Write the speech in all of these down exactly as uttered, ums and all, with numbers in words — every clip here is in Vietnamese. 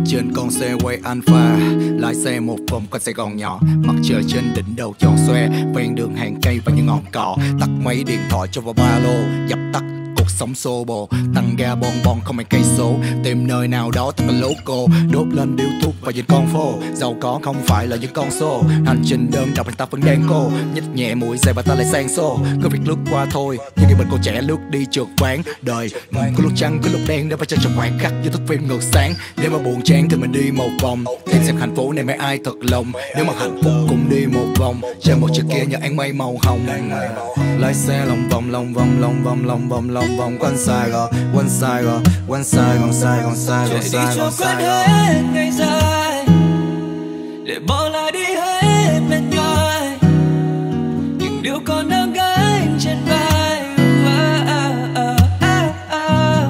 trên con xe quay Alpha, lái xe một vòng quanh Sài Gòn nhỏ. Mặt trời trên đỉnh đầu tròn xoe, ven đường hàng cây và những ngọn cỏ. Tắt máy điện thoại cho vào ba lô, dập tắt cuộc sống xô bồ. Tăng ga bon bon không mấy cây số, tìm nơi nào đó thật là local. Đốt lên điếu thuốc và nhìn con phố. Giàu có không phải là những con số, hành trình đơn độc anh ta vẫn đang cô. Nhích nhẹ mũi xe và ta lại sang xô. Cứ việc lướt qua thôi, nhưng khi mình còn trẻ lướt đi trượt ván. Đời có lúc trắng có lúc đen, để phải cho khoảng khắc như thức phim ngược sáng. Nếu mà buồn chán thì mình đi một vòng, tìm xem hạnh phúc này mấy ai thật lòng. Nếu mà hạnh phúc cùng đi một vòng, trên một chiếc kia nhờ ánh mây màu hồng. Lái xe lòng vòng lòng vòng lòng vòng lòng vòng lòng vòng quanh Sài Gòn, quanh Sài Gòn, quanh Sài Gòn, Sài Gòn, Sài Gòn, Sài Gòn, Sài Gòn. Hết ngày dài để bỏ lại đi hết mệt nhoài, những điều còn đang gánh trên vai. Ah, ah, ah, ah, ah.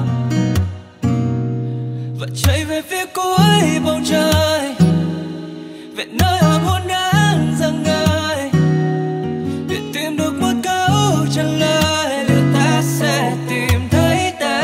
Và chạy về phía cuối bầu trời, về nơi hoàng hôn đang dâng ngời, để tìm được một câu trả lời. Liệu ta sẽ tìm thấy ta?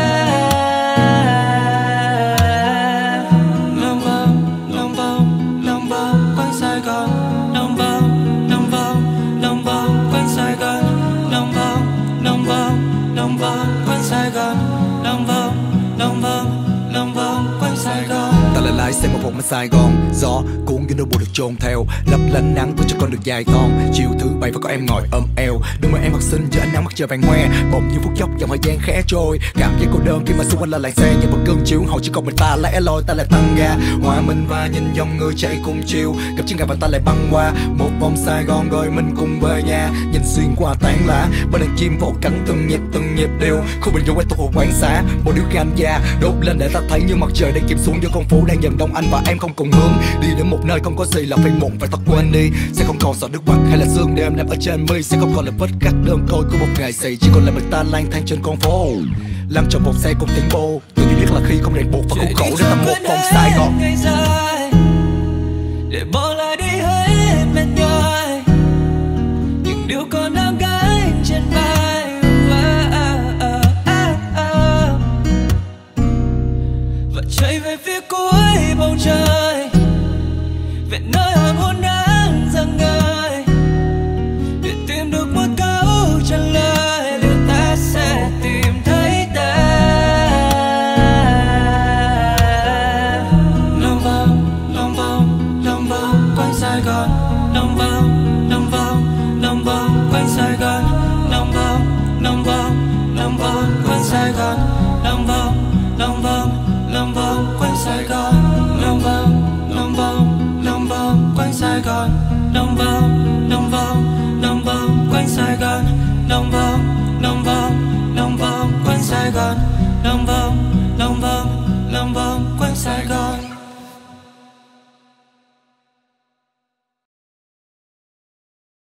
Lòng vòng, lòng vòng, lòng vòng quanh Sài Gòn. Lòng vòng, lòng vòng, lòng vòng quanh Sài Gòn. Lòng vòng, lòng vòng, lòng vòng quanh Sài Gòn. Lòng vòng, lòng vòng, lòng vòng quanh Sài Gòn. Ta lại lái xe một vòng bên Sài Gòn, gió cuốn những nỗi buồn được chôn theo, lấp lánh nắng với cho con đường dài thon. Chiều thứ bảy và có em ngồi ôm eo, đừng mà em học sinh chờ ánh nắng mặt trời vàng hoe. Bỗng như phút chốc dòng thời gian khẽ trôi, cảm giác cô đơn khi mà xung quanh là làng xe. Như một cơn chiếu hậu chỉ còn mình ta lẻ loi, ta lại tăng ga hòa mình và nhìn dòng người chạy cùng chiều. Gặp chân gặp và ta lại băng qua một vòng Sài Gòn rồi mình cùng về nhà. Nhìn xuyên qua tán lá, bên đàn chim vỗ cánh từng nhịp từng nhịp đều. Khu bình dung quay thuộc hồ quán xá, một điếu can da đốt lên để ta thấy như mặt trời đang chìm xuống giữa con phố đang dần đông. Anh và em không cùng hướng đi đến một nơi không có gì là phải muộn phải thật quên đi. Sẽ không còn sợ nước mắt hay là sương đêm nằm ở trên mi, sẽ không còn là vết cắt đơn côi của một ngày xì, chỉ còn là mình ta lang thang trên con phố, làm cho một xe cùng tiếng bô. Tôi chỉ biết là khi không ràng buộc và khốn khổ để ta một vòng Sài Gòn, để bỏ lại đi hết mệt nhoài, những điều còn đang gánh trên vai. Ah, ah, ah, ah. Và chạy về phía cuối bầu trời, về nơi hoàng hôn đang dâng ngời, để tìm được một câu trả lời. Liệu ta sẽ tìm thấy ta? Lòng vòng, lòng vòng, lòng vòng quanh Sài Gòn. Lòng vòng, lòng vòng, lòng vòng quanh Sài Gòn. Lòng vòng, lòng vòng, lòng vòng quanh Sài Gòn. Lòng vòng, lòng vòng, lòng vòng quanh Sài Gòn. Lòng vòng, lòng vòng, lòng vòng quanh Sài Gòn. Lòng vòng, lòng vòng, lòng vòng quanh Sài Gòn. Lòng vòng, lòng vòng, lòng vòng quanh Sài Gòn. Lòng vòng, lòng vòng, lòng vòng quanh Sài Gòn.